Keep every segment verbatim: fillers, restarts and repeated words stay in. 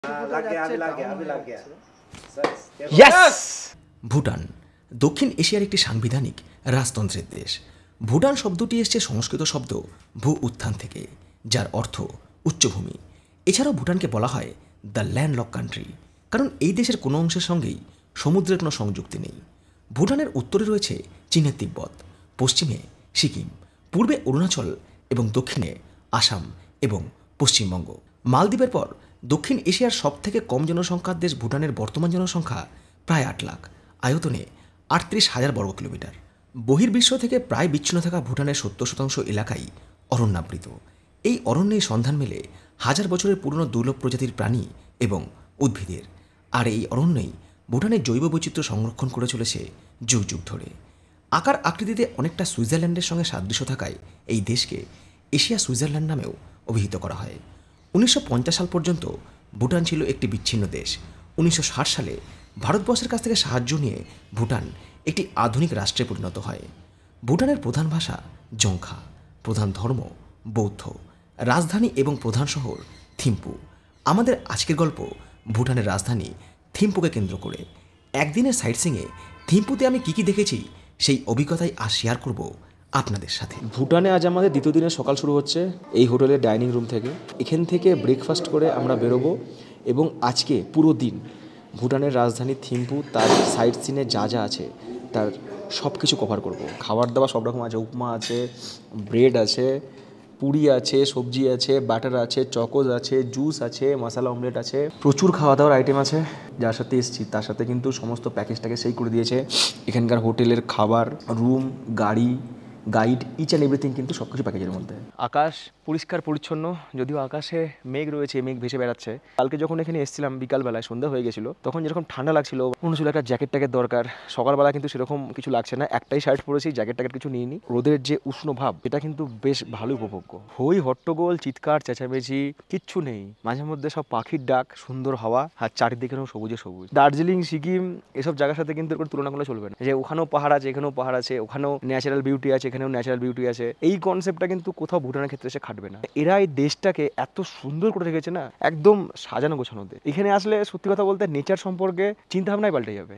ভুটান দক্ষিণ এশিয়ার একটি সাংবিধানিক রাজতন্ত্রের দেশ। ভুটান শব্দটি এসেছে সংস্কৃত শব্দ ভূ উত্থান থেকে, যার অর্থ উচ্চভূমি। এছাড়াও ভুটানকে বলা হয় দ্য ল্যান্ডলক কান্ট্রি, কারণ এই দেশের কোনো অংশের সঙ্গেই সমুদ্রের কোনো সংযুক্তি নেই। ভুটানের উত্তরে রয়েছে চীনের তিব্বত, পশ্চিমে সিকিম, পূর্বে অরুণাচল এবং দক্ষিণে আসাম এবং পশ্চিমবঙ্গ। মালদ্বীপের পর দক্ষিণ এশিয়ার সবথেকে কম জনসংখ্যার দেশ ভুটানের বর্তমান জনসংখ্যা প্রায় আট লাখ, আয়তনে আটত্রিশ হাজার বর্গ কিলোমিটার। বহির্বিশ্ব থেকে প্রায় বিচ্ছিন্ন থাকা ভুটানের সত্তর শতাংশ এলাকাই অরণ্যাবৃত। এই অরণ্যেই সন্ধান মেলে হাজার বছরের পুরনো দুর্লভ প্রজাতির প্রাণী এবং উদ্ভিদের। আর এই অরণ্যই ভুটানের জৈব বৈচিত্র্য সংরক্ষণ করে চলেছে যুগ যুগ ধরে। আকার আকৃতিতে অনেকটা সুইজারল্যান্ডের সঙ্গে সাদৃশ্য থাকায় এই দেশকে এশিয়া সুইজারল্যান্ড নামেও অভিহিত করা হয়। উনিশশো পঞ্চাশ সাল পর্যন্ত ভুটান ছিল একটি বিচ্ছিন্ন দেশ। উনিশশো ষাট সালে ভারতবর্ষের কাছ থেকে সাহায্য নিয়ে ভুটান একটি আধুনিক রাষ্ট্রে পরিণত হয়। ভুটানের প্রধান ভাষা জংখা, প্রধান ধর্ম বৌদ্ধ, রাজধানী এবং প্রধান শহর থিম্পু। আমাদের আজকের গল্প ভুটানের রাজধানী থিম্পুকে কেন্দ্র করে। একদিনের সাইটসিংয়ে থিম্পুতে আমি কী কী দেখেছি সেই অভিজ্ঞতাই আজ শেয়ার করব আপনাদের সাথে। ভুটানে আজ আমাদের দ্বিতীয় দিনের সকাল শুরু হচ্ছে এই হোটেলের ডাইনিং রুম থেকে। এখান থেকে ব্রেকফাস্ট করে আমরা বেরোবো এবং আজকে পুরো দিন ভুটানের রাজধানী থিম্পু তার সাইট সিনে যা যা আছে তার সব কিছু কভার করব। খাবার দাবার সব রকম আছে, উপমা আছে, ব্রেড আছে, পুরি আছে, সবজি আছে, বাটার আছে, চকোজ আছে, জুস আছে, মশলা অমলেট আছে, প্রচুর খাওয়া দাওয়ার আইটেম আছে। যার সাথে এসেছি তার সাথে কিন্তু সমস্ত প্যাকেজটাকে সেই করে দিয়েছে। এখানকার হোটেলের খাবার, রুম, গাড়ি, গাইড, ইচ অ্যান্ড এভরিথিং কিন্তু সব কিছু প্যাকেজের মধ্যে। আকাশ পরিষ্কার পরিচ্ছন্ন, যদিও আকাশে মেঘ রয়েছে, মেঘ ভেসে বেড়াচ্ছে। কালকে যখন এখানে এসেছিলাম বিকালবেলায়, সন্ধ্যা হয়ে গেছিলো, তখন যেরকম ঠান্ডা লাগছিল মনে হচ্ছিল একটা জ্যাকেট ট্যাকেট দরকার। সকালবেলা কিন্তু সেরকম কিছু লাগছে না, একটাই শার্ট পরেছি, জ্যাকেট ট্যাকেট কিছু নিইনি। রোদের যে উষ্ণ ভাব এটা কিন্তু বেশ ভালোই উপভোগ্য। হই হট্টগোল, চিৎকার চেঁচামেচি কিচ্ছু নেই, মাঝে মধ্যে সব পাখির ডাক, সুন্দর হাওয়া, আর চারিদিকে সবুজে সবুজ। দার্জিলিং, সিকিম এসব জায়গার সাথে কিন্তু কোনো তুলনা করলে চলবে না, যে ওখানেও পাহাড় আছে, এখানেও পাহাড় আছে, ওখানেও ন্যাচারাল বিউটি আছে, এখানেও ন্যাচারাল বিউটি আছে। এই কনসেপ্টটা কিন্তু কোথাও ভুটানের ক্ষেত্রে এসে খাটবে না। এরা এই দেশটাকে এত সুন্দর করে রেখেছে না, একদম সাজানো গোছানো। এখানে আসলে সত্যি কথা বলতে নেচার সম্পর্কে চিন্তা ভাবনাই পাল্টে যাবে।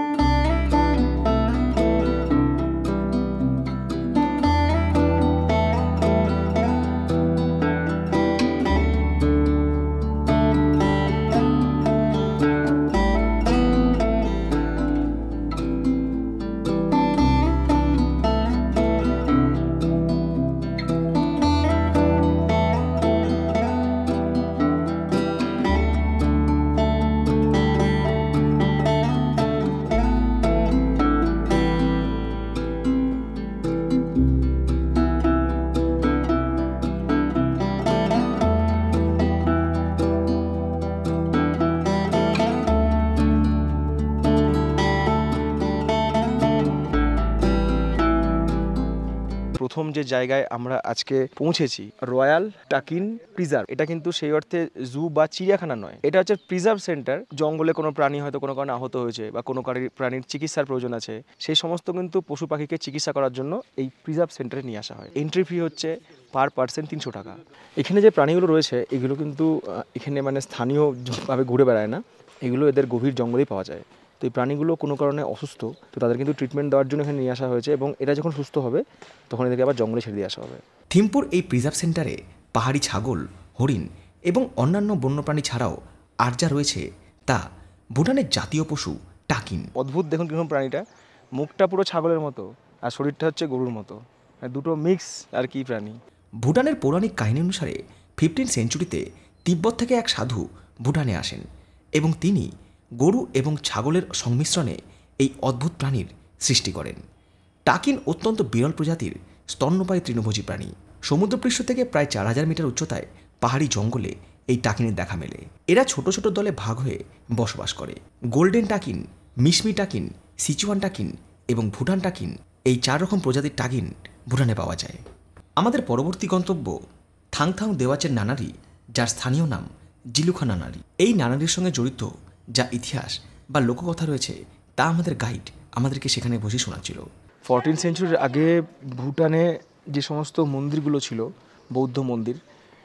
প্রথম যে জায়গায় আমরা আজকে পৌঁছেছি, রয়্যাল টাকিন প্রিজার্ভ, এটা কিন্তু সেই অর্থে জু বা চিড়িয়াখানা নয়, এটা হচ্ছে প্রিজার্ভ সেন্টার। জঙ্গলে কোনো প্রাণী হয়তো কোনো কারণে আহত হয়েছে বা কোনো প্রাণীর চিকিৎসার প্রয়োজন আছে, সেই সমস্ত কিন্তু পশু পাখিকে চিকিৎসা করার জন্য এই প্রিজার্ভ সেন্টারে নিয়ে আসা হয়। এন্ট্রি ফি হচ্ছে পার পার্সন তিনশো টাকা। এখানে যে প্রাণীগুলো রয়েছে এগুলো কিন্তু এখানে মানে স্থানীয়ভাবে ঘুরে বেড়ায় না, এগুলো এদের গভীর জঙ্গলেই পাওয়া যায়। তো এই প্রাণীগুলো কোনো কারণে অসুস্থ, তো তাদের কিন্তু ট্রিটমেন্ট দেওয়ার জন্য এখানে নিয়ে আসা হয়েছে এবং এরা যখন সুস্থ হবে তখন এদেরকে আবার জঙ্গলে ছেড়ে দিয়ে আসা হবে। থিম্পুর এই প্রিজার্ভ সেন্টারে পাহাড়ি ছাগল, হরিণ এবং অন্যান্য বন্যপ্রাণী ছাড়াও আর যা রয়েছে তা ভুটানের জাতীয় পশু টাকিন। অদ্ভুত দেখুন কিরকম প্রাণীটা, মুখটা পুরো ছাগলের মতো আর শরীরটা হচ্ছে গরুর মতো, দুটো মিক্স আর কি প্রাণী। ভুটানের পৌরাণিক কাহিনী অনুসারে ফিফটিন সেঞ্চুরিতে তিব্বত থেকে এক সাধু ভুটানে আসেন এবং তিনি গরু এবং ছাগলের সংমিশ্রণে এই অদ্ভুত প্রাণীর সৃষ্টি করেন। টাকিন অত্যন্ত বিরল প্রজাতির স্তন্যপায়ী তৃণভোজী প্রাণী। সমুদ্রপৃষ্ঠ থেকে প্রায় চার হাজার মিটার উচ্চতায় পাহাড়ি জঙ্গলে এই টাকিনের দেখা মেলে। এরা ছোট ছোট দলে ভাগ হয়ে বসবাস করে। গোল্ডেন টাকিন, মিশমি টাকিন, সিচুয়ান টাকিন এবং ভুটান টাকিন, এই চার রকম প্রজাতির টাকিন ভুটানে পাওয়া যায়। আমাদের পরবর্তী গন্তব্য থাংথাং দেওয়াচের নানারি, যার স্থানীয় নাম জিলুখা নানারি। এই নানারির সঙ্গে জড়িত যা ইতিহাস বা লোককথা রয়েছে তা আমাদের গাইড আমাদেরকে সেখানে বসে শোনাচ্ছিল। ফোরটিন সেঞ্চুরির আগে ভুটানে যে সমস্ত মন্দিরগুলো ছিল, বৌদ্ধ মন্দির,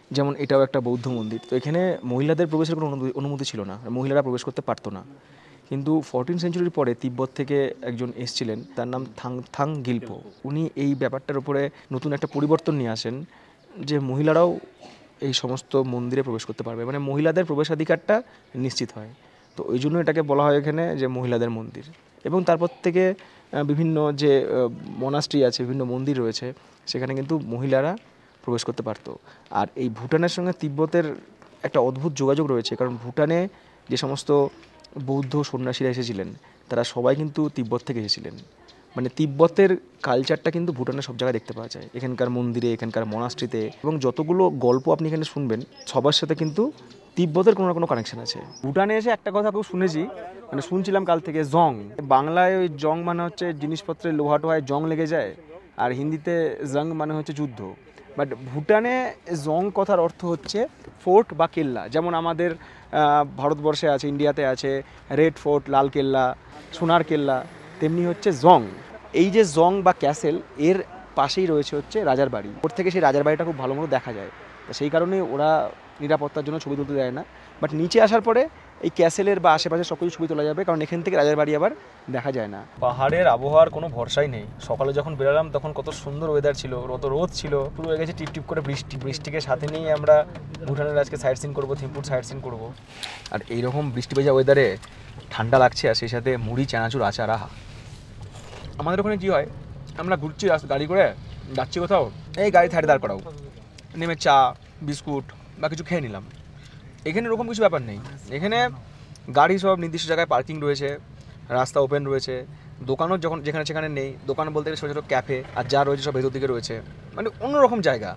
যেমন এটাও একটা বৌদ্ধ মন্দির। তো এখানে মহিলাদের প্রবেশের কোনো অনুমতি অনুমতি ছিল না, মহিলারা প্রবেশ করতে পারতো না। কিন্তু ফোরটিন সেঞ্চুরির পরে তিব্বত থেকে একজন এসছিলেন, তার নাম থাং থাং গিলপো। উনি এই ব্যাপারটার উপরে নতুন একটা পরিবর্তন নিয়ে আসেন যে মহিলারাও এই সমস্ত মন্দিরে প্রবেশ করতে পারবে, মানে মহিলাদের প্রবেশাধিকারটা নিশ্চিত হয়। তো ওই জন্য এটাকে বলা হয় এখানে যে মহিলাদের মন্দির। এবং তারপর থেকে বিভিন্ন যে মনাস্ট্রি আছে, বিভিন্ন মন্দির রয়েছে, সেখানে কিন্তু মহিলারা প্রবেশ করতে পারতো। আর এই ভুটানের সঙ্গে তিব্বতের একটা অদ্ভুত যোগাযোগ রয়েছে, কারণ ভুটানে যে সমস্ত বৌদ্ধ সন্ন্যাসীরা এসেছিলেন তারা সবাই কিন্তু তিব্বত থেকে এসেছিলেন। মানে তিব্বতের কালচারটা কিন্তু ভুটানের সব জায়গায় দেখতে পাওয়া যায়, এখানকার মন্দিরে, এখানকার মনাস্ট্রিতে। এবং যতগুলো গল্প আপনি এখানে শুনবেন সবার সাথে কিন্তু তিব্বতের কোনো না কোনো কানেকশন আছে। ভুটানে এসে একটা কথা খুব শুনেছি, মানে শুনছিলাম কাল থেকে, জং। বাংলায় ওই জং মানে হচ্ছে জিনিসপত্রের লোহা টোহায় জং লেগে যায়, আর হিন্দিতে জং মানে হচ্ছে যুদ্ধ। বাট ভুটানে জং কথার অর্থ হচ্ছে ফোর্ট বা কেল্লা। যেমন আমাদের ভারতবর্ষে আছে, ইন্ডিয়াতে আছে রেড ফোর্ট, লাল কেল্লা, সোনার কেল্লা, তেমনি হচ্ছে জং। এই যে জং বা ক্যাসেল, এর পাশেই রয়েছে হচ্ছে রাজার বাড়ি। ওর থেকে সেই রাজার বাড়িটা খুব ভালো মতো দেখা যায়। তো সেই কারণে ওরা নিরাপত্তার জন্য ছবি তুলতে দেয় না। বাট নিচে আসার পরে এই ক্যাসেলের বা আশেপাশে সব কিছু ছবি তোলা যাবে, কারণ এখান থেকে রাজার বাড়ি আবার দেখা যায় না। পাহাড়ের আবহাওয়ার কোনো ভরসাই নেই। সকালে যখন বেরোলাম তখন কত সুন্দর ওয়েদার ছিল, কত রোদ ছিল, শুরু হয়ে গেছে টিপ টিপ করে বৃষ্টি। বৃষ্টিকে সাথে নিয়ে আমরা ভুটানের আজকে সাইট সিন করবো, থিম্পুর সাইট সিন করবো। আর এইরকম বৃষ্টি ভেজা ওয়েদারে ঠান্ডা লাগছে, আর সেই সাথে মুড়ি, চানাচুর, আচার। আহা! আমাদের ওখানে কী হয়, আমরা ঘুরছি গাড়ি করে, যাচ্ছি কোথাও, এই গাড়ি থাড়ে দাঁড় করাও, নেমে চা বিস্কুট বা কিছু খেয়ে নিলাম। এখানে এরকম কিছু ব্যাপার নেই। এখানে গাড়ি সব নির্দিষ্ট জায়গায় পার্কিং রয়েছে, রাস্তা ওপেন রয়েছে, দোকানও যখন যেখানে সেখানে নেই। দোকান বলতে গেলে ছোটো ছোটো ক্যাফে, আর যা রয়েছে সব ভেতর দিকে রয়েছে, মানে অন্যরকম জায়গা।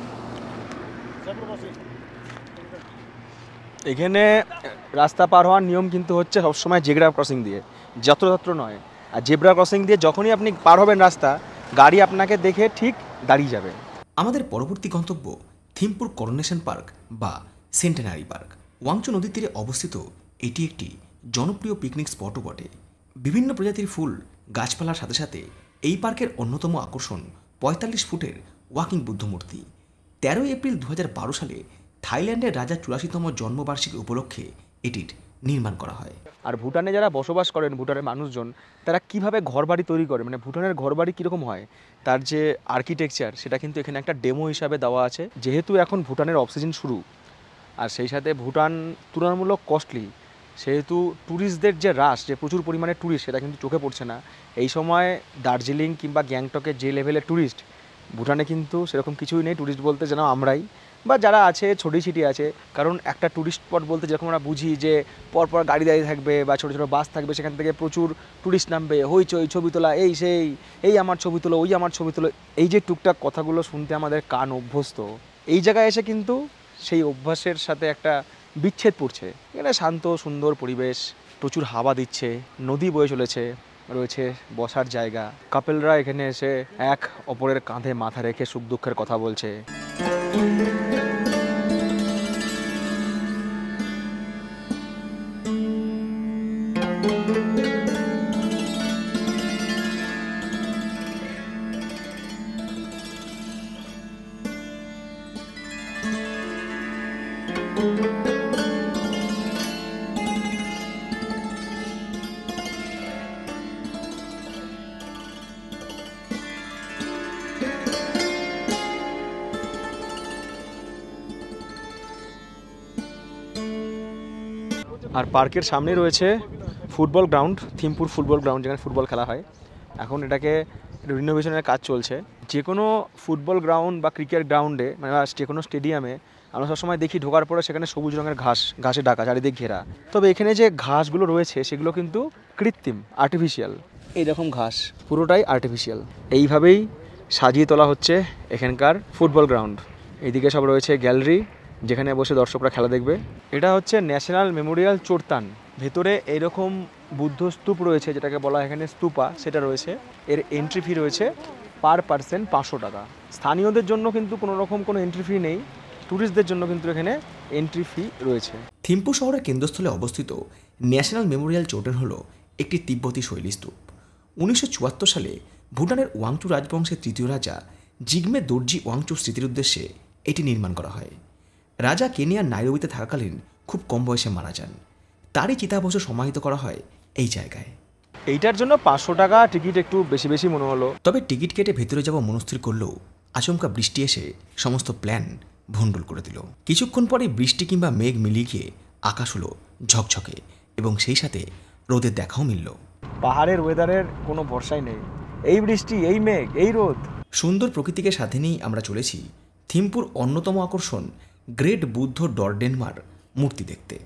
এখানে রাস্তা পার হওয়ার নিয়ম কিন্তু হচ্ছে সবসময় জেব্রা ক্রসিং দিয়ে, যত্রতত্র নয়। আর জেব্রা ক্রসিং দিয়ে যখনই আপনি পার হবেন রাস্তা, গাড়ি আপনাকে দেখে ঠিক দাঁড়িয়ে যাবে। আমাদের পরবর্তী গন্তব্য থিম্পুর করোনেশন পার্ক বা সেন্টেনারি পার্ক। ওয়াংচু নদীর তীরে অবস্থিত এটি একটি জনপ্রিয় পিকনিক স্পটও বটে। বিভিন্ন প্রজাতির ফুল, গাছপালার সাথে সাথে এই পার্কের অন্যতম আকর্ষণ পঁয়তাল্লিশ ফুটের ওয়াকিং বুদ্ধমূর্তি। তেরোই এপ্রিল দু হাজার বারো সালে থাইল্যান্ডের রাজার চুরাশিতম জন্মবার্ষিকী উপলক্ষে এটির নির্মাণ করা হয়। আর ভুটানে যারা বসবাস করেন, ভুটানের মানুষজন, তারা কিভাবে ঘরবাড়ি তৈরি করে, মানে ভুটানের ঘরবাড়ি কীরকম হয়, তার যে আর্কিটেকচার, সেটা কিন্তু এখানে একটা ডেমো হিসাবে দেওয়া আছে। যেহেতু এখন ভুটানের অফ সিজন শুরু, আর সেই সাথে ভুটান তুলনামূলক কস্টলি, সেহেতু ট্যুরিস্টদের যে রাশ, যে প্রচুর পরিমাণে ট্যুরিস্ট, সেটা কিন্তু চোখে পড়ছে না। এই সময় দার্জিলিং কিংবা গ্যাংটকের যে লেভেলের ট্যুরিস্ট, ভুটানে কিন্তু সেরকম কিছুই নেই। ট্যুরিস্ট বলতে যেন আমরাই বা যারা আছে ছড়িয়ে ছিটিয়ে আছে। কারণ একটা ট্যুরিস্ট স্পট বলতে যেরকম আমরা বুঝি যে পরপর গাড়ি দাঁড়িয়ে থাকবে বা ছোটো ছোটো বাস থাকবে, সেখান থেকে প্রচুর ট্যুরিস্ট নামবে, হইচই, ছবি তোলা, এই সেই, এই আমার ছবি তোলো, ওই আমার ছবি তোলো, এই যে টুকটাক কথাগুলো শুনতে আমাদের কান অভ্যস্ত, এই জায়গায় এসে কিন্তু সেই অভ্যাসের সাথে একটা বিচ্ছেদ পড়ছে। এখানে শান্ত সুন্দর পরিবেশ, প্রচুর হাওয়া দিচ্ছে, নদী বয়ে চলেছে, রয়েছে বসার জায়গা। কাপেলরা এখানে এসে এক অপরের কাঁধে মাথা রেখে সুখ দুঃখের কথা বলছে। আর পার্কের সামনে রয়েছে ফুটবল গ্রাউন্ড, থিম্পুর ফুটবল গ্রাউন্ড, যেখানে ফুটবল খেলা হয়। এখন এটাকে রিনোভেশনের কাজ চলছে। যে কোনো ফুটবল গ্রাউন্ড বা ক্রিকেট গ্রাউন্ডে, মানে যে কোনো স্টেডিয়ামে আমরা সবসময় দেখি ঢোকার পরে সেখানে সবুজ রঙের ঘাস, ঘাসে ঢাকা, চারিদিক ঘেরা। তবে এখানে যে ঘাসগুলো রয়েছে সেগুলো কিন্তু কৃত্রিম, আর্টিফিশিয়াল। এইরকম ঘাস পুরোটাই আর্টিফিশিয়াল। এইভাবেই সাজিয়ে তোলা হচ্ছে এখানকার ফুটবল গ্রাউন্ড। এইদিকে সব রয়েছে গ্যালারি, যেখানে বসে দর্শকরা খেলা দেখবে। এটা হচ্ছে ন্যাশনাল মেমোরিয়াল চোরতান। ভেতরে এইরকম বুদ্ধ স্তূপ রয়েছে, যেটাকে বলা হয় এখানে স্তূপা, সেটা রয়েছে। এর এন্ট্রি ফি রয়েছে পার পার্সন পাঁচশো টাকা। স্থানীয়দের জন্য কিন্তু কোনো রকম কোনো এন্ট্রি ফি নেই, ট্যুরিস্টদের জন্য কিন্তু এখানে এন্ট্রি ফি রয়েছে। থিম্পু শহরের কেন্দ্রস্থলে অবস্থিত ন্যাশনাল মেমোরিয়াল চোটেন হল একটি তিব্বতী শৈলী স্তূপ। উনিশশো চুয়াত্তর সালে ভুটানের ওয়াংচু রাজবংশের তৃতীয় রাজা জিগমে দর্জি ওয়াংচু স্মৃতির উদ্দেশ্যে এটি নির্মাণ করা হয়। রাজা কেনিয়ার নাইরোবিতে থাকাকালীন খুব কম বয়সে মারা যান। তারই চিতাভস্ম সমাহিত করা হয় এই জায়গায়। এইটার জন্য পাঁচশো টাকা টিকিট একটু বেশি বেশি মনে হলো। তবে টিকিট কেটে ভেতরে যাব মনস্থির করলেও আচমকা বৃষ্টি এসে সমস্ত প্ল্যান ভণ্ডুল করে দিল। কিছুক্ষণ পরে বৃষ্টি কিংবা মেঘ মিলিয়ে গিয়ে আকাশ হলো ঝকঝকে এবং সেই সাথে রোদের দেখাও মিলল। পাহাড়ের ওয়েদারের কোনো ভরসাই নেই, এই বৃষ্টি, এই মেঘ, এই রোদ। সুন্দর প্রকৃতিকে সাথে নিয়েই আমরা চলেছি থিম্পুর অন্যতম আকর্ষণ গ্রেট বুদ্ধ ডরডেনমার মূর্তি দেখতে।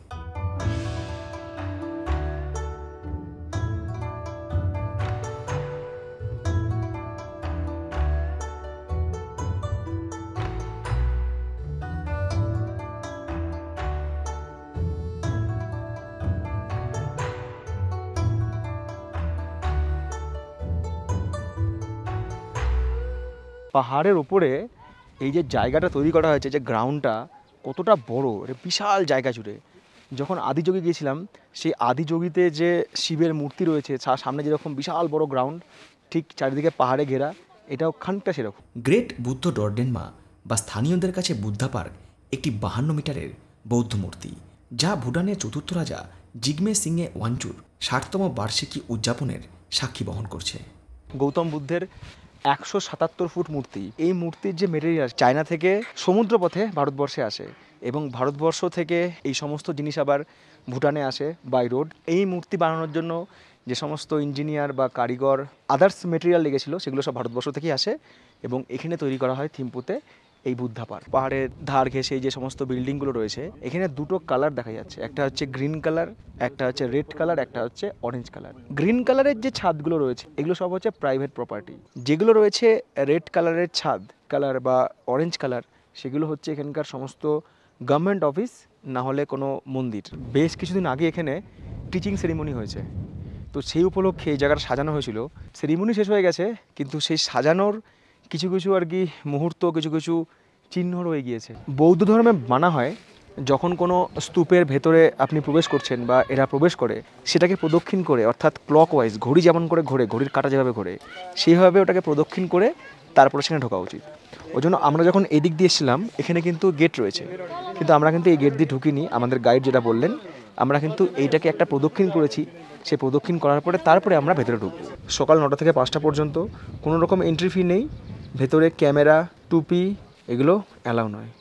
পাহাড়ের ওপরে এই যে জায়গাটা তৈরি করা হয়েছে, যে গ্রাউন্ডটা কতটা বড়, বিশাল জায়গা জুড়ে। যখন আদিযোগী গিয়েছিলাম, সেই আদিযোগীতে যে শিবের মূর্তি রয়েছে, সামনে যেরকম বিশাল বড় গ্রাউন্ড, ঠিক চারিদিকে পাহাড়ে ঘেরা, এটাও খানিকটা সেরকম। গ্রেট বুদ্ধ ডরডেনমা বা স্থানীয়দের কাছে বুদ্ধা পার্ক একটি বাহান্ন মিটারের বৌদ্ধ মূর্তি, যা ভুটানের চতুর্থ রাজা জিগমে সিংয়ে ওয়ানচুর ষাটতম বার্ষিকী উদযাপনের সাক্ষী বহন করছে। গৌতম বুদ্ধের একশো সাতাত্তর ফুট মূর্তি। এই মূর্তির যে মেটেরিয়াল চায়না থেকে সমুদ্রপথে ভারতবর্ষে আসে এবং ভারতবর্ষ থেকে এই সমস্ত জিনিস আবার ভুটানে আসে বাই রোড। এই মূর্তি বানানোর জন্য যে সমস্ত ইঞ্জিনিয়ার বা কারিগর আদার্স মেটেরিয়াল লেগেছিলো, সেগুলো সব ভারতবর্ষ থেকেই আসে এবং এখানে তৈরি করা হয় থিম্পুতে এই বুদ্ধা পার্ক। পাহাড়ের ধার ঘেঁষে যে সমস্ত বিল্ডিংগুলো রয়েছে, এখানে দুটো কালার দেখা যাচ্ছে, একটা হচ্ছে গ্রিন কালার, একটা হচ্ছে রেড কালার, একটা হচ্ছে অরেঞ্জ কালার। গ্রিন কালারের যে ছাদগুলো রয়েছে, এগুলো সব হচ্ছে প্রাইভেট প্রপার্টি। যেগুলো রয়েছে রেড কালারের ছাদ কালার বা অরেঞ্জ কালার, সেগুলো হচ্ছে এখানকার সমস্ত গভর্নমেন্ট অফিস, না হলে কোনো মন্দির। বেশ কিছুদিন আগে এখানে টিচিং সেরিমনি হয়েছে, তো সেই উপলক্ষে এই জায়গাটা সাজানো হয়েছিল। সেরিমনি শেষ হয়ে গেছে, কিন্তু সেই সাজানোর কিছু কিছু আর কি মুহূর্ত, কিছু কিছু চিহ্ন রয়ে গিয়েছে। বৌদ্ধ ধর্মে মানা হয়, যখন কোনো স্তূপের ভেতরে আপনি প্রবেশ করছেন বা এরা প্রবেশ করে, সেটাকে প্রদক্ষিণ করে, অর্থাৎ ক্লকওয়াইজ, ঘড়ি যেমন করে ঘোরে, ঘড়ির কাঁটা যেভাবে ঘোরে, সেইভাবে ওটাকে প্রদক্ষিণ করে তারপরে সেখানে ঢোকা উচিত। ওই জন্য আমরা যখন এই দিক দিয়ে এসেছিলাম, এখানে কিন্তু গেট রয়েছে, কিন্তু আমরা কিন্তু এই গেট দিয়ে ঢুকিনি। আমাদের গাইড যেটা বললেন, আমরা কিন্তু এইটাকে একটা প্রদক্ষিণ করেছি। সে প্রদক্ষিণ করার পরে তারপরে আমরা ভেতরে ঢুকবো। সকাল নটা থেকে পাঁচটা পর্যন্ত কোনো রকম এন্ট্রি ফি নেই। ভেতরে ক্যামেরা, টুপি এগুলো অ্যালাউ নয়।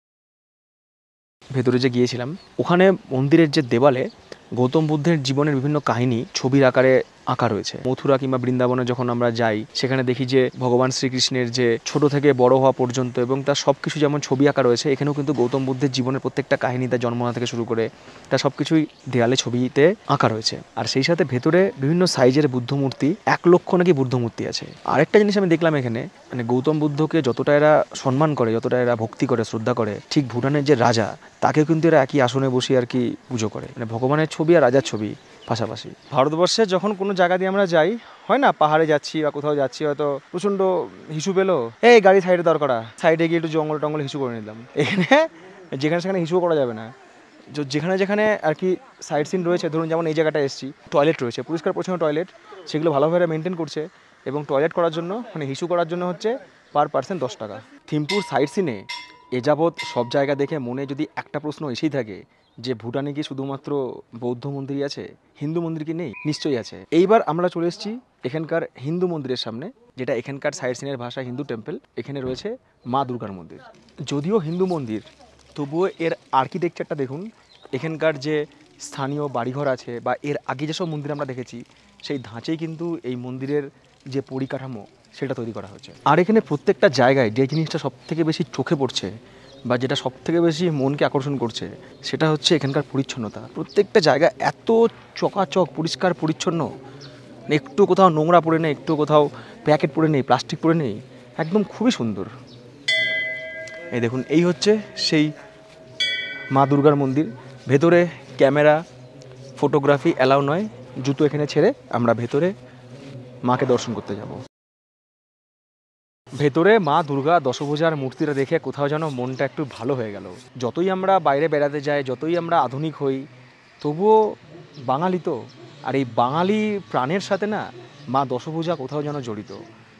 ভেতরে যে গিয়েছিলাম, ওখানে মন্দিরের যে দেওয়ালে গৌতম বুদ্ধের জীবনের বিভিন্ন কাহিনী ছবির আকারে আঁকা রয়েছে। মথুরা কিংবা বৃন্দাবনে যখন আমরা যাই, সেখানে দেখি যে ভগবান শ্রীকৃষ্ণের যে ছোট থেকে বড় হওয়া পর্যন্ত এবং তার সব কিছু যেমন ছবি আঁকা রয়েছে, এখানেও কিন্তু গৌতম বুদ্ধের জীবনের প্রত্যেকটা কাহিনী, তার জন্মনা থেকে শুরু করে তার সব কিছুই দেয়ালে ছবিতে আঁকা রয়েছে। আর সেই সাথে ভেতরে বিভিন্ন সাইজের বুদ্ধ মূর্তি, এক লক্ষ নাকি বুদ্ধ মূর্তি আছে। আরেকটা জিনিস আমি দেখলাম এখানে, মানে গৌতম বুদ্ধকে যতটা এরা সম্মান করে, যতটা এরা ভক্তি করে, শ্রদ্ধা করে, ঠিক ভুটানের যে রাজা, তাকেও কিন্তু এরা একই আসনে বসে আর কি পুজো করে। মানে ভগবানের ছবি আর রাজার ছবি পাশাপাশি। ভারতবর্ষে যখন কোনো জায়গা দিয়ে আমরা যাই, হয় না, পাহাড়ে যাচ্ছি বা কোথাও যাচ্ছি, হয়তো প্রচণ্ড হিসু পেলো, এই গাড়ি সাইডে দরকার, সাইডে গিয়ে একটু জঙ্গল টঙ্গল হিসু করে নিলাম। এখানে যেখানে সেখানে হিসুও করা যাবে না। যেখানে যেখানে আর কি সাইড সিন রয়েছে, ধরুন যেমন এই জায়গাটা এসেছি, টয়লেট রয়েছে, পরিষ্কার পরিচ্ছন্ন টয়লেট, সেগুলো ভালোভাবে মেনটেন করছে। এবং টয়লেট করার জন্য, মানে হিসু করার জন্য হচ্ছে পার পার্সন দশ টাকা। থিম্পুর সাইড সিনে এ যাবৎ সব জায়গা দেখে মনে যদি একটা প্রশ্ন এসেই থাকে যে ভুটানে কি শুধুমাত্র বৌদ্ধ মন্দিরই আছে, হিন্দু মন্দির কি নেই? নিশ্চয়ই আছে। এইবার আমরা চলে এসেছি এখানকার হিন্দু মন্দিরের সামনে, যেটা এখানকার সাইড সিনের ভাষা হিন্দু টেম্পল। এখানে রয়েছে মা দুর্গার মন্দির। যদিও হিন্দু মন্দির, তবুও এর আর্কিটেকচারটা দেখুন। এখানকার যে স্থানীয় বাড়িঘর আছে বা এর আগে যেসব মন্দির আমরা দেখেছি, সেই ধাঁচেই কিন্তু এই মন্দিরের যে পরিকাঠামো, সেটা তৈরি করা হয়েছে। আর এখানে প্রত্যেকটা জায়গায় যে জিনিসটা সব থেকে বেশি চোখে পড়ছে বা যেটা সব থেকে বেশি মনকে আকর্ষণ করছে, সেটা হচ্ছে এখানকার পরিচ্ছন্নতা। প্রত্যেকটা জায়গা এত চকাচক, পরিষ্কার পরিচ্ছন্ন, একটু কোথাও নোংরা পড়ে নেই, একটু কোথাও প্যাকেট পড়ে নেই, প্লাস্টিক পড়ে নেই, একদম খুবই সুন্দর। এই দেখুন, এই হচ্ছে সেই মা দুর্গার মন্দির। ভেতরে ক্যামেরা, ফটোগ্রাফি অ্যালাউ নয়। জুতো এখানে ছেড়ে আমরা ভেতরে মাকে দর্শন করতে যাব। ভেতরে মা দুর্গা দশভুজার মূর্তিটা দেখে কোথাও যেন মনটা একটু ভালো হয়ে গেল। যতই আমরা বাইরে বেড়াতে যাই, যতই আমরা আধুনিক হই, তবুও বাঙালি তো, আর এই বাঙালি প্রাণের সাথে না মা দশভুজা কোথাও যেন জড়িত। তো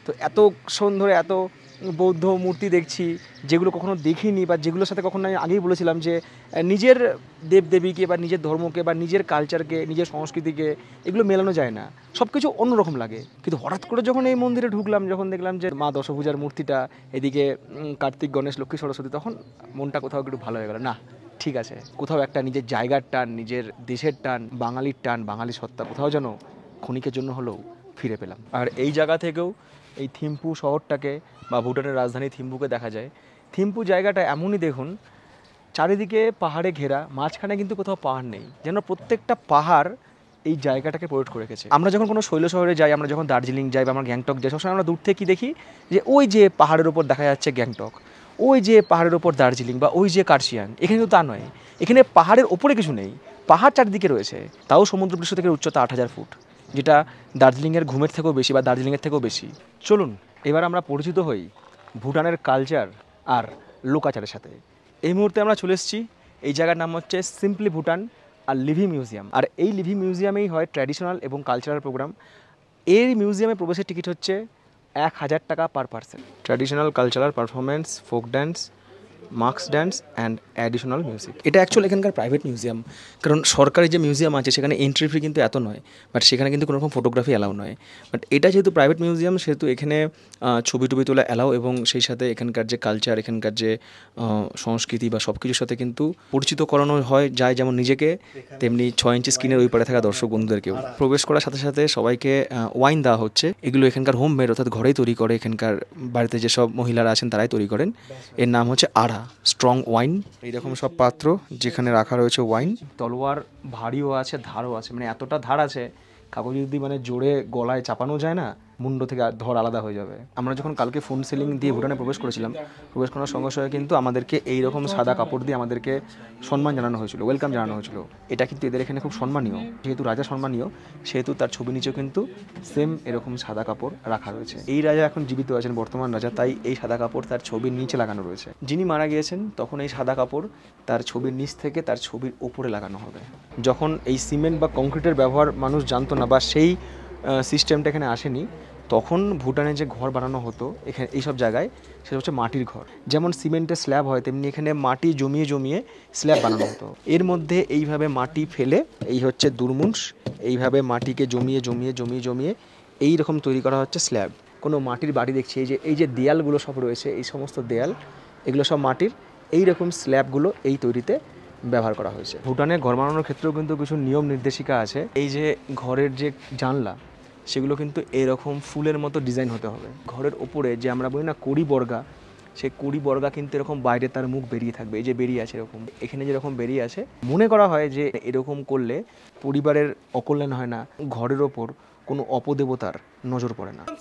তো এতক্ষণ ধরে এত বৌদ্ধ মূর্তি দেখছি যেগুলো কখনো দেখিনি বা যেগুলোর সাথে কখনো আমি আগেই বলেছিলাম যে নিজের দেবদেবীকে বা নিজের ধর্মকে বা নিজের কালচারকে নিজের সংস্কৃতিকে এগুলো মেলানো যায় না, সব কিছু অন্যরকম লাগে। কিন্তু হঠাৎ করে যখন এই মন্দিরে ঢুকলাম, যখন দেখলাম যে মা দশভূজার মূর্তিটা, এদিকে কার্তিক, গণেশ, লক্ষ্মী, সরস্বতী, তখন মনটা কোথাও একটু ভালো হয়ে গেল। না ঠিক আছে, কোথাও একটা নিজের জায়গার টান, নিজের দেশের টান, বাঙালির টান, বাঙালি সত্তা কোথাও যেন ক্ষণিকের জন্য হলেও ফিরে পেলাম। আর এই জায়গা থেকেও এই থিম্পু শহরটাকে বা ভুটানের রাজধানী থিম্পুকে দেখা যায়। থিম্পু জায়গাটা এমনই দেখুন, চারিদিকে পাহাড়ে ঘেরা, মাঝখানে কিন্তু কোথাও পাহাড় নেই, যেন প্রত্যেকটা পাহাড় এই জায়গাটাকে প্রয়োগ করে রেখেছে। আমরা যখন কোনো শৈল শহরে যাই, আমরা যখন দার্জিলিং যাই বা আমরা গ্যাংটক যাই, সবসময় আমরা দূর থেকে কী দেখি যে ওই যে পাহাড়ের ওপর দেখা যাচ্ছে গ্যাংটক, ওই যে পাহাড়ের ওপর দার্জিলিং বা ওই যে কার্শিয়াং। এখানে কিন্তু তা নয়, এখানে পাহাড়ের ওপরে কিছু নেই, পাহাড় চারিদিকে রয়েছে, তাও সমুদ্রপৃষ্ঠ থেকে উচ্চতা আট হাজার ফুট, যেটা দার্জিলিংয়ের ঘুমের থেকেও বেশি বা দার্জিলিংয়ের থেকেও বেশি। চলুন এবার আমরা পরিচিত হই ভুটানের কালচার আর লোকাচারের সাথে। এই মুহূর্তে আমরা চলে এসেছি, এই জায়গার নাম হচ্ছে সিম্পলি ভুটান আর লিভি মিউজিয়াম। আর এই লিভি মিউজিয়ামেই হয় ট্র্যাডিশনাল এবং কালচারাল প্রোগ্রাম। এই মিউজিয়ামে প্রবেশের টিকিট হচ্ছে এক হাজার টাকা per person. Traditional cultural performance, folk dance, mask dance and additional music. এটা অ্যাকচুয়ালি এখানকার প্রাইভেট মিউজিয়াম, কারণ সরকারি যে মিউজিয়াম আছে সেখানে এন্ট্রি ফি কিন্তু এত নয়, বাট সেখানে কিন্তু কোনো রকম ফটোগ্রাফি অ্যালাউ নয়। বাট এটা যেহেতু প্রাইভেট মিউজিয়াম, সেহেতু এখানে ছবি টবি তোলা অ্যালাউ, এবং সেই সাথে এখানকার যে কালচার, এখানকার যে সংস্কৃতি বা সব কিছুর সাথে কিন্তু পরিচিত করানো হয় যায়, যেমন নিজেকে তেমনি ছয় ইঞ্চি স্ক্রিনের ওই পারে থাকা দর্শক বন্ধুদেরকেও। প্রবেশ করার সাথে সাথে সবাইকে ওয়াইন দেওয়া হচ্ছে। এগুলো এখানকার হোম মেড, অর্থাৎ ঘরেই তৈরি করে, এখানকার বাড়িতে যেসব মহিলারা আছেন তারাই তৈরি করেন। এর নাম হচ্ছে আড়া স্ট্রং ওয়াইন। এইরকম সব পাত্র যেখানে রাখা রয়েছে ওয়াইন। তলোয়ার ভারীও আছে, ধারও আছে, মানে এতটা ধার আছে কাগজ যদি মানে জোরে গলায় চাপানো যায় না, মুন্ড থেকে ধর আলাদা হয়ে যাবে। আমরা যখন কালকে ফোন সিলিং দিয়ে ভুটানে প্রবেশ করেছিলাম, প্রবেশ করার সঙ্গে সঙ্গে কিন্তু আমাদেরকে এইরকম সাদা কাপড় দিয়ে আমাদেরকে সম্মান জানানো হয়েছিল, ওয়েলকাম জানানো হয়েছিল। এটা কিন্তু এদের এখানে খুব সম্মানীয়, যেহেতু রাজা সম্মানীয় সেহেতু তার ছবি নিচেও কিন্তু সেম এরকম সাদা কাপড় রাখা রয়েছে। এই রাজা এখন জীবিত আছেন, বর্তমান রাজা, তাই এই সাদা কাপড় তার ছবির নিচে লাগানো রয়েছে। যিনি মারা গিয়েছেন তখন এই সাদা কাপড় তার ছবির নিচ থেকে তার ছবির ওপরে লাগানো হবে। যখন এই সিমেন্ট বা কংক্রিটের ব্যবহার মানুষ জানতো না বা সেই সিস্টেমটা এখানে আসেনি, তখন ভুটানে যে ঘর বানানো হতো এখানে এইসব জায়গায়, সেটা হচ্ছে মাটির ঘর। যেমন সিমেন্টের স্ল্যাব হয়, তেমনি এখানে মাটি জমিয়ে জমিয়ে স্ল্যাব বানানো হতো। এর মধ্যে এইভাবে মাটি ফেলে, এই হচ্ছে দুর্মুন্স, এইভাবে মাটিকে জমিয়ে জমিয়ে জমিয়ে জমিয়ে এই রকম তৈরি করা হচ্ছে স্ল্যাব। কোনো মাটির বাড়ি দেখছি, এই যে এই যে দেয়ালগুলো সব রয়েছে, এই সমস্ত দেয়াল এগুলো সব মাটির। এই রকম স্ল্যাবগুলো এই তৈরিতে ব্যবহার করা হয়েছে। ভুটানে ঘর বানানোর ক্ষেত্রেও কিন্তু কিছু নিয়ম নির্দেশিকা আছে। এই যে ঘরের যে জানলা, সেগুলো কিন্তু এরকম ফুলের মতো ডিজাইন হতে হবে। ঘরের ওপরে যে আমরা বলি না কড়ি বর্গা, সেই কড়ি বর্গা কিন্তু এরকম বাইরে তার মুখ বেরিয়ে থাকবে, এই যে বেরিয়ে আছে এরকম, এখানে যেরকম বেরিয়ে আছে। মনে করা হয় যে এরকম করলে পরিবারের অকল্যাণ হয় না, ঘরের ওপর কোনো অপদেবতার নজর পড়ে না।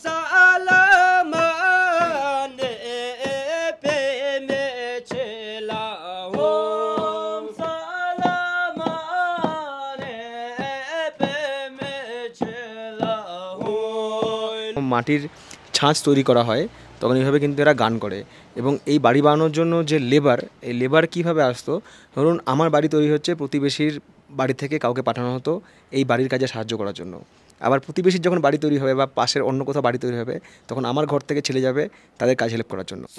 মাটির ছাঁচ তৈরি করা হয়, তখন এইভাবে কিন্তু এরা গান করে। এবং এই বাড়ি বানানোর জন্য যে লেবার, এই লেবার কীভাবে আসতো, ধরুন আমার বাড়ি তৈরি হচ্ছে, প্রতিবেশীর বাড়ি থেকে কাউকে পাঠানো হতো এই বাড়ির কাজে সাহায্য করার জন্য। আবার প্রতিবেশীর যখন বাড়ি তৈরি হবে বা পাশের অন্য কোথাও বাড়ি তৈরি হবে, তখন আমার ঘর থেকে ছেলে যাবে তাদের কাজ হেল্প করার জন্য।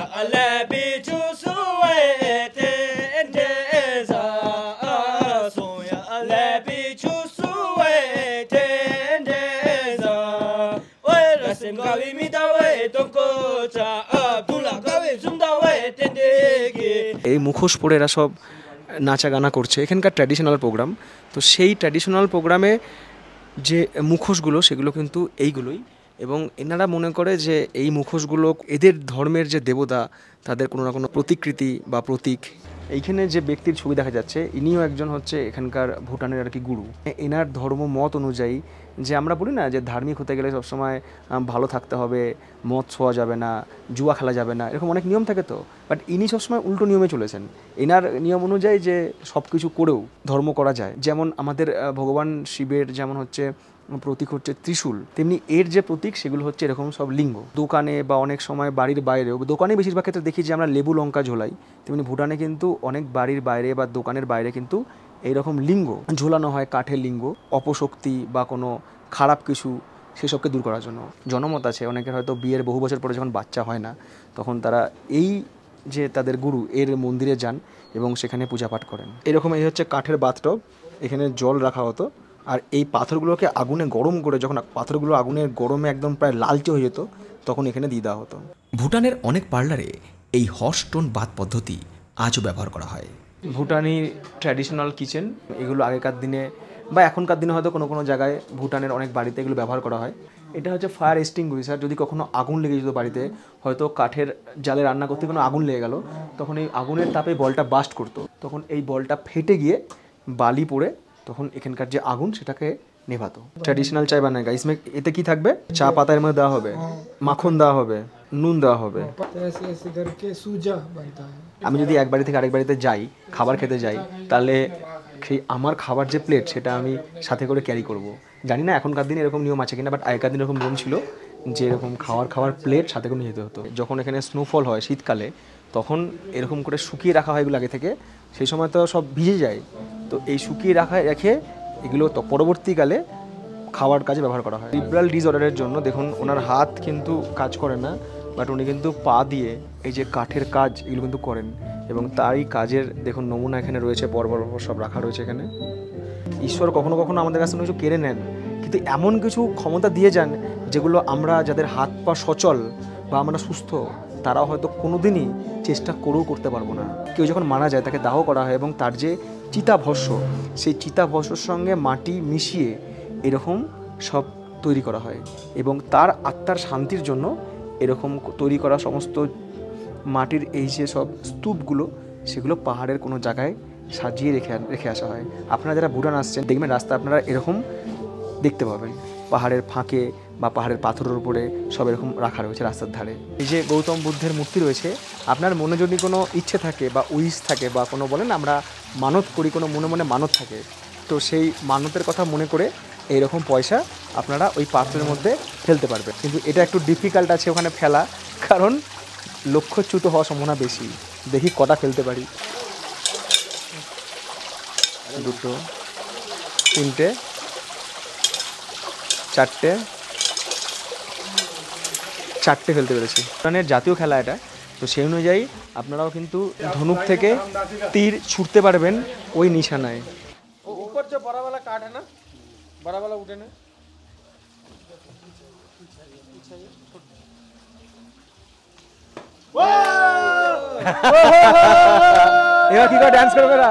এই মুখোশ পরে এরা সব নাচা গানা করছে, এখানকার ট্র্যাডিশনাল প্রোগ্রাম। তো সেই ট্র্যাডিশনাল প্রোগ্রামে যে মুখোশগুলো, সেগুলো কিন্তু এইগুলোই। এবং এনারা মনে করে যে এই মুখোশগুলো এদের ধর্মের যে দেবতা, তাদের কোনো না কোনো প্রতিকৃতি বা প্রতীক। এইখানে যে ব্যক্তির ছবি দেখা যাচ্ছে, ইনিও একজন হচ্ছে এখানকার ভুটানের আর কি গুরু। এনার ধর্ম মত অনুযায়ী, যে আমরা বলি না যে ধার্মিক হতে গেলে সবসময় ভালো থাকতে হবে, মদ ছোঁয়া যাবে না, জুয়া খেলা যাবে না, এরকম অনেক নিয়ম থাকে তো। বাট ইনি সবসময় উল্টো নিয়মে চলেছেন। এনার নিয়ম অনুযায়ী যে সব কিছু করেও ধর্ম করা যায়। যেমন আমাদের ভগবান শিবের যেমন হচ্ছে প্রতীক হচ্ছে ত্রিশূল, তেমনি এর যে প্রতীক সেগুলো হচ্ছে এরকম সব লিঙ্গ। দোকানে বা অনেক সময় বাড়ির বাইরেও, দোকানে বেশিরভাগ ক্ষেত্রে দেখি যে আমরা লেবু লঙ্কা ঝোলাই, তেমনি ভুটানে কিন্তু অনেক বাড়ির বাইরে বা দোকানের বাইরে কিন্তু এইরকম লিঙ্গ ঝোলানো হয়, কাঠের লিঙ্গ। অপশক্তি বা কোনো খারাপ কিছু সেসবকে দূর করার জন্য। জনমত আছে অনেকের হয়তো বিয়ের বহু বছর পরে যখন বাচ্চা হয় না, তখন তারা এই যে তাদের গুরু এর মন্দিরে যান এবং সেখানে পূজা পাঠ করেন। এরকম এই হচ্ছে কাঠের বাথটব, এখানে জল রাখা হতো, আর এই পাথরগুলোকে আগুনে গরম করে যখন পাথরগুলো আগুনের গরমে একদম প্রায় লালচে হয়ে যেত, তখন এখানে দিয়ে দেওয়া হতো। ভুটানের অনেক পার্লারে এই হট স্টোন বাথ পদ্ধতি আজও ব্যবহার করা হয়। ভুটানি ট্র্যাডিশনাল কিচেন, এগুলো আগেকার দিনে বা এখনকার দিনে হয়তো কোনো কোনো জায়গায় ভুটানের অনেক বাড়িতে এগুলো ব্যবহার করা হয়। এটা হচ্ছে ফায়ার এক্সটিংগুইশার। যদি কখনো আগুন লেগে যেত বাড়িতে, হয়তো কাঠের জালে রান্না করতে কোনো আগুন লেগে গেল, তখন এই আগুনের তাপে বলটা বাস্ট করতো, তখন এই বলটা ফেটে গিয়ে বালি পড়ে তখন এখানকার যে আগুন সেটাকে নেভাতো। ট্র্যাডিশনাল চায় বানায় গাইস। এতে কি থাকবে? চা পাতার মধ্যে দেওয়া হবে, মাখন দেওয়া হবে, নুন দেওয়া হবে। আমি যদি এক বাড়ি থেকে আরেক বাড়িতে যাই, খাবার খেতে যাই, তাহলে সেই আমার খাবার যে প্লেট সেটা আমি সাথে করে ক্যারি করব। জানি না এখনকার দিনে এরকম নিয়ম আছে কিনা, বাট আগেকার দিনে এরকম নিয়ম ছিল যে এরকম খাওয়ার খাওয়ার প্লেট সাথে করে নিয়ে যেতে হতো। যখন এখানে স্নোফল হয় শীতকালে, তখন এরকম করে শুকিয়ে রাখা হয় এগুলো আগে থেকে, সেই সময় তো সব ভিজে যায়, তো এই শুকিয়ে রাখা রেখে এগুলো তো পরবর্তীকালে খাওয়ার কাজে ব্যবহার করা হয়। লিবারাল ডিসঅর্ডারের জন্য দেখুন ওনার হাত কিন্তু কাজ করে না, বাট উনি কিন্তু পা দিয়ে এই যে কাঠের কাজ এগুলো কিন্তু করেন, এবং তারই কাজের দেখুন নমুনা এখানে রয়েছে, পরপর পরপর সব রাখা রয়েছে এখানে। ঈশ্বর কখনো কখনো আমাদের কাছে কিছু কেড়ে নেন, কিন্তু এমন কিছু ক্ষমতা দিয়ে যান যেগুলো আমরা যাদের হাত পা সচল বা আমরা সুস্থ, তারাও হয়তো কোনোদিনই চেষ্টা করেও করতে পারবো না। কেউ যখন মারা যায় তাকে দাহ করা হয় এবং তার যে চিতাভস্য, সেই চিতাভস্যর সঙ্গে মাটি মিশিয়ে এরকম সব তৈরি করা হয়, এবং তার আত্মার শান্তির জন্য এরকম তৈরি করা সমস্ত মাটির এই যে সব স্তূপগুলো, সেগুলো পাহাড়ের কোনো জায়গায় সাজিয়ে রেখে রেখে আসা হয়। আপনারা যারা ভুটান আসছেন দেখবেন রাস্তা আপনারা এরকম দেখতে পাবেন, পাহাড়ের ফাঁকে বা পাহাড়ের পাথরের উপরে সব এরকম রাখা রয়েছে রাস্তার ধারে। এই যে গৌতম বুদ্ধের মূর্তি রয়েছে, আপনার মনে যদি কোনো ইচ্ছে থাকে বা উইশ থাকে বা কোনো বলেন আমরা মানত করি, কোনো মনে মনে মানত থাকে, তো সেই মানতের কথা মনে করে এইরকম পয়সা আপনারা ওই পাত্রের মধ্যে ফেলতে পারবেন। কিন্তু এটা একটু ডিফিকাল্ট আছে ওখানে ফেলা, কারণ লক্ষ্যচ্যুত হওয়ার সম্ভাবনা বেশি। দেখি কটা ফেলতে পারি। দুটো, তিনটে, চারটে, চারটে ফেলতে পেরেছি। ভুটানের জাতীয় খেলা এটা, তো সেই অনুযায়ী আপনারাও কিন্তু ধনুক থেকে তীর ছুটতে পারবেন ওই নিশানায়। উপর যে বড় वाला काट है ना, बड़ा वाला उठे ना, এবার কি করে ডান্স করবে না?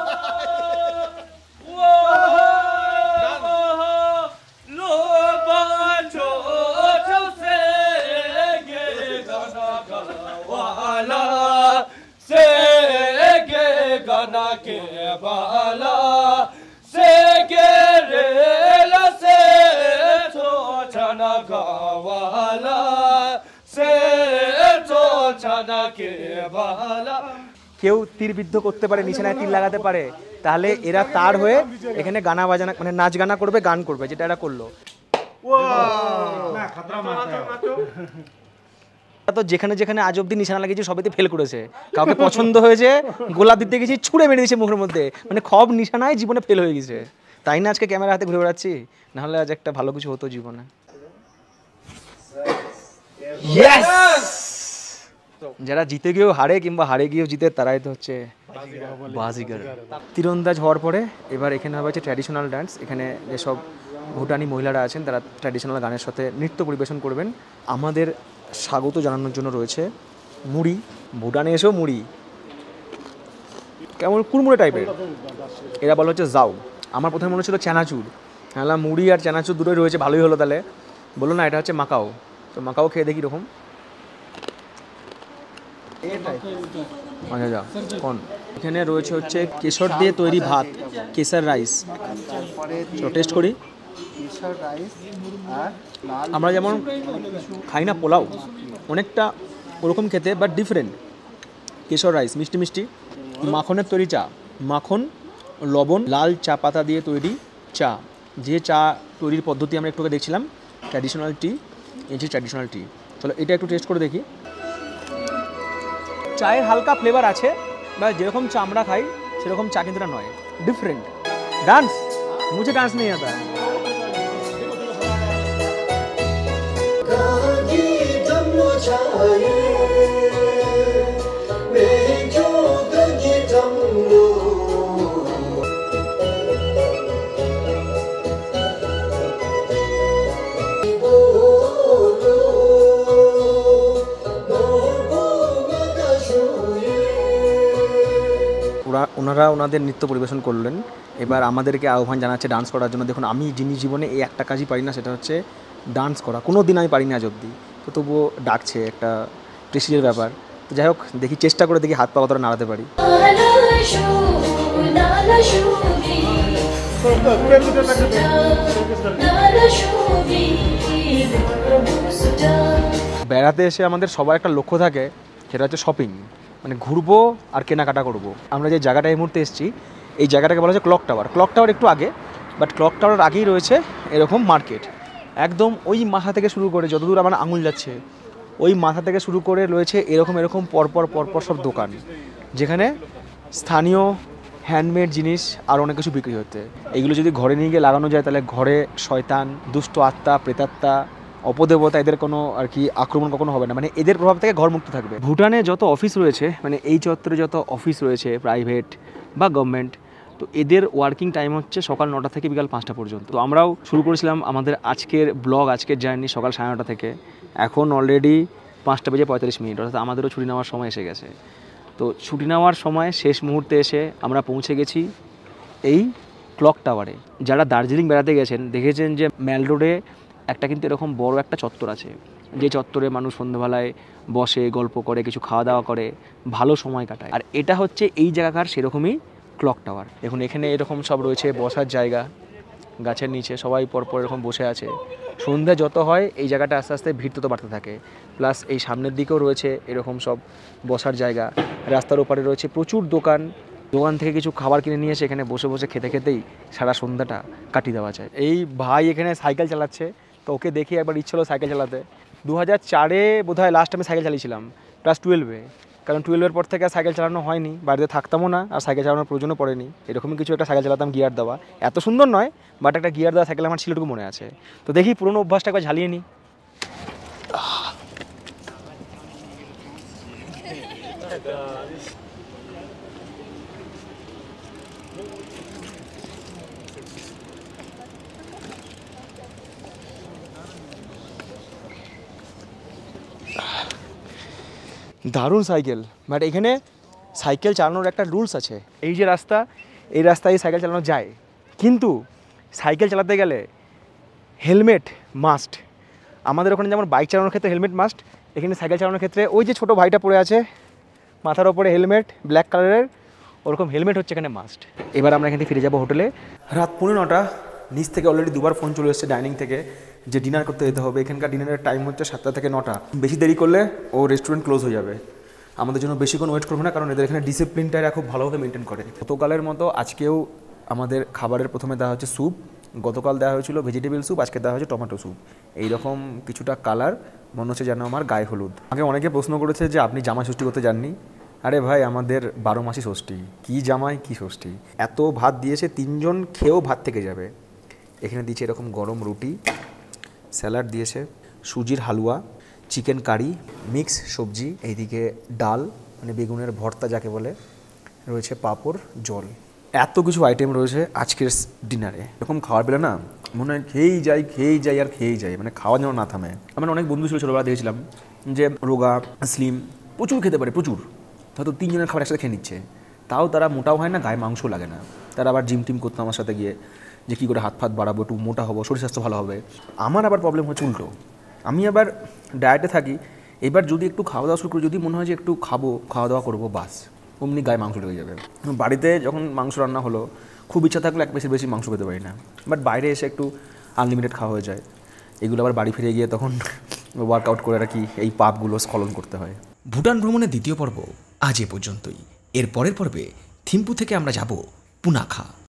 কেউ তীর বিদ্ধ করতে পারে, নিশানায় তীর লাগাতে পারে, তাহলে এরা তার হয়ে এখানে গানা বাজানা মানে নাচ গানা করবে, গান করবে, যেটা এরা করলো। তো যেখানে যেখানে আজ অব্দি নিশানা লাগিয়েছে সবাইতে ফেল করেছে, কাউকে পছন্দ হয়েছে গোলাপ দিতে গেছি ছুঁড়ে মেরে দিয়েছে মুখের মধ্যে, মানে সব নিশানায় জীবনে ফেল হয়ে গেছে। তাই না আজকে ক্যামেরা হাতে ঘুরে বেড়াচ্ছি, নাহলে আজ একটা ভালো কিছু হতো জীবনে। যারা জিতে গিয়েও হারে কিংবা হারে গিয়েও জিতে, তারাই তো হচ্ছে বাজিগার। তীরন্দাজ হওয়ার পরে এবার এখানে হবে হচ্ছে ট্র্যাডিশনাল ডান্স। এখানে যেসব ভুটানি মহিলারা আছেন তারা ট্র্যাডিশনাল গানের সাথে নৃত্য পরিবেশন করবেন। আমাদের স্বাগত জানানোর জন্য রয়েছে মুড়ি। ভুটানে এসেও মুড়ি কেমন কুড়মুড়ে টাইপের, এরা বলা হচ্ছে জাউ। আমার প্রথমে মনে ছিল চানাচুর, হ্যাঁ মুড়ি আর চানাচুর দুটোই রয়েছে, ভালোই হলো তাহলে। বললো না এটা হচ্ছে মাকাও, তো মাকাও খেয়ে দেখি রকম। আচ্ছা যা কোন এখানে রয়েছে হচ্ছে কেশর দিয়ে তৈরি ভাত, কেশর রাইস, টেস্ট করি। আমরা যেমন খাই না পোলাও, অনেকটা ওরকম খেতে, বাট ডিফারেন্ট। কেশর রাইস মিষ্টি মিষ্টি, মাখনের তৈরি চা, মাখন, লবণ, লাল চা পাতা দিয়ে তৈরি চা। যে চা তৈরির পদ্ধতি আমরা একটু দেখছিলাম, ট্র্যাডিশনাল টি, এই যে ট্র্যাডিশনাল টি। চলো এটা একটু টেস্ট করে দেখি। চায়ের হালকা ফ্লেভার আছে, বা যেরকম চা আমরা খাই সেরকম চা কিন্তু এটা নয়, ডিফারেন্ট। ডান্স মুঝে ডান্স নেই आता ওনারা ওনাদের নৃত্য পরিবেশন করলেন। এবার আমাদেরকে আহ্বান জানাচ্ছে ডান্স করার জন্য। দেখুন, আমি যিনি জীবনে এই একটা কাজই পারি না, সেটা হচ্ছে ডান্স করা। কোনো দিন আমি পারি না আজ অবধি, তো তবুও ডাকছে, একটা প্রেস্টিজের ব্যাপার। তো যাই হোক, দেখি চেষ্টা করে দেখি হাত পা কতটা নাড়াতে পারি। বেড়াতে এসে আমাদের সবার একটা লক্ষ্য থাকে, সেটা হচ্ছে শপিং, মানে ঘুরবো আর কেনাকাটা করবো। আমরা যে জায়গাটা এই মুহূর্তে এসেছি, এই জায়গাটাকে বলা হচ্ছে ক্লক টাওয়ার। ক্লক টাওয়ার একটু আগে, বাট ক্লক টাওয়ার আগেই রয়েছে এরকম মার্কেট। একদম ওই মাথা থেকে শুরু করে যতদূর আমার আঙুল যাচ্ছে, ওই মাথা থেকে শুরু করে রয়েছে এরকম এরকম পরপর পরপর সব দোকান, যেখানে স্থানীয় হ্যান্ডমেড জিনিস আর অনেক কিছু বিক্রি হচ্ছে। এইগুলো যদি ঘরে নিয়ে গিয়ে লাগানো যায়, তাহলে ঘরে শয়তান, দুষ্ট আত্মা, প্রেতাত্মা, অপদেবতা, এদের কোনো আর কি আক্রমণ কখনো হবে না, মানে এদের প্রভাব থেকে ঘর মুক্ত থাকবে। ভুটানে যত অফিস রয়েছে, মানে এই চত্বরে যত অফিস রয়েছে প্রাইভেট বা গভর্নমেন্ট, তো এদের ওয়ার্কিং টাইম হচ্ছে সকাল নটা থেকে বিকাল পাঁচটা পর্যন্ত। তো আমরাও শুরু করেছিলাম আমাদের আজকের ব্লগ, আজকের জার্নি সকাল সাড়ে নটা থেকে। এখন অলরেডি পাঁচটা বেজে পঁয়তাল্লিশ মিনিট, অর্থাৎ আমাদেরও ছুটি নেওয়ার সময় এসে গেছে। তো ছুটি নেওয়ার সময় শেষ মুহূর্তে এসে আমরা পৌঁছে গেছি এই ক্লক টাওয়ারে। যারা দার্জিলিং বেড়াতে গেছেন দেখেছেন যে ম্যাল রোডে একটা কিন্তু এরকম বড় একটা চত্বর আছে, যে চত্বরে মানুষ সন্ধ্যাবেলায় বসে গল্প করে, কিছু খাওয়া দাওয়া করে, ভালো সময় কাটায়। আর এটা হচ্ছে এই জায়গাকার সেরকমই ক্লক টাওয়ার। দেখুন, এখানে এরকম সব রয়েছে বসার জায়গা, গাছের নিচে সবাই পরপর এরকম বসে আছে। সন্ধ্যা যত হয় এই জায়গাটা আস্তে আস্তে ভিড় তত বাড়তে থাকে। প্লাস এই সামনের দিকেও রয়েছে এরকম সব বসার জায়গা। রাস্তার ওপারে রয়েছে প্রচুর দোকান, দোকান থেকে কিছু খাবার কিনে নিয়ে এসে এখানে বসে বসে খেতে খেতেই সারা সন্ধ্যাটা কাটিয়ে দেওয়া যায়। এই ভাই এখানে সাইকেল চালাচ্ছে, তো ওকে দেখে একবার ইচ্ছে হলো সাইকেল চালাতে। দু হাজার চারে বোধ হয় লাস্ট আমি সাইকেল চালিয়েছিলাম, ক্লাস টুয়েলভে। কারণ টুয়েলভের পর থেকে আর সাইকেল চালানো হয়নি, বাড়িতে থাকতামও না, আর সাইকেল চালানোর প্রয়োজনও পড়েনি। এরকমই কিছু একটা সাইকেল চালাতাম, গিয়ার দেওয়া, এত সুন্দর নয়, বাট একটা গিয়ার দেওয়া সাইকেল আমার ছিলটুকু মনে আছে। তো দেখি পুরোনো অভ্যাসটা একবার ঝালিয়ে নিই। দারুণ সাইকেল, বাট এখানে সাইকেল চালানোর একটা রুলস আছে। এই যে রাস্তা, এই রাস্তায় সাইকেল চালানো যায়, কিন্তু সাইকেল চালাতে গেলে হেলমেট মাস্ট। আমাদের ওখানে যেমন বাইক চালানোর ক্ষেত্রে হেলমেট মাস্ট, এখানে সাইকেল চালানোর ক্ষেত্রে ওই যে ছোটো ভাইটা পড়ে আছে মাথার ওপরে হেলমেট ব্ল্যাক কালারের, ওরকম হেলমেট হচ্ছে এখানে মাস্ট। এবার আমরা এখানে ফিরে যাবো হোটেলে। রাত পৌনে নটা, নিচ থেকে অলরেডি দুবার ফোন চলে এসেছে ডাইনিং থেকে যে ডিনার করতে যেতে হবে। এখানকার ডিনারের টাইম হচ্ছে সাতটা থেকে নটা। বেশি দেরি করলে ও রেস্টুরেন্ট ক্লোজ হয়ে যাবে। আমাদের জন্য বেশিক্ষণ ওয়েট করবে না, কারণ এদের এখানে ডিসিপ্লিনটা এরা খুব ভালোভাবে মেনটেন করে। গতকালের মতো আজকেও আমাদের খাবারের প্রথমে দেওয়া হচ্ছে স্যুপ। গতকাল দেওয়া হয়েছিল ভেজিটেবল স্যুপ, আজকে দেওয়া হয়েছে টমেটো স্যুপ। এইরকম কিছুটা কালার, মনে হচ্ছে যেন আমার গায়ে হলুদ। আগে অনেকে প্রশ্ন করেছে যে আপনি জামাই ষষ্ঠী করতে যাননি। আরে ভাই, আমাদের বারো মাসই ষষ্ঠী, কী জামাই কী ষষ্ঠী। এত ভাত দিয়েছে, তিনজন খেয়েও ভাত থেকে যাবে। এখানে দিয়েছে এরকম গরম রুটি, স্যালাড দিয়েছে, সুজির হালুয়া, চিকেন কারি, মিক্স সবজি, এইদিকে ডাল মানে বেগুনের ভর্তা যাকে বলে, রয়েছে পাঁপড়, জল। এত কিছু আইটেম রয়েছে আজকের ডিনারে। এরকম খাবার পেলে না মনে হয় খেয়েই যাই খেয়েই যাই আর খেয়েই যাই, মানে খাওয়া যেন না থামে। আমার অনেক বন্ধু ছিল ছোটোবেলা, দেখেছিলাম যে রোগা স্লিম প্রচুর খেতে পারে, প্রচুর, হয়তো তিনজনের খাবার একসাথে খেয়ে নিচ্ছে, তাও তারা মোটাও হয় না, গায়ে মাংসও লাগে না। তারা আবার জিম টিম করতো আমার সাথে গিয়ে, যে কী করে হাত ফাত বাড়াবো, একটু মোটা হবো, শরীর স্বাস্থ্য ভালো হবে। আমার আবার প্রবলেম হচ্ছে উল্টো, আমি আবার ডায়েটে থাকি। এবার যদি একটু খাওয়া দাওয়া শুরু করি, যদি মনে হয় যে একটু খাবো, খাওয়া দাওয়া করবো, বাস অমনি গায়ে মাংস লেগে যাবে। বাড়িতে যখন মাংস রান্না হলো, খুব ইচ্ছা থাকলে এক পিসের বেশি মাংস পেতে পারি না, বাট বাইরে এসে একটু আনলিমিটেড খাওয়া হয়ে যায়। এগুলো আবার বাড়ি ফিরে গিয়ে তখন ওয়ার্কআউট করে আর কি এই পাপগুলো স্খলন করতে হয়। ভুটান ভ্রমণের দ্বিতীয় পর্ব আজ এ পর্যন্তই। এর পরের পর্বে থিম্পু থেকে আমরা যাব পুনাখা।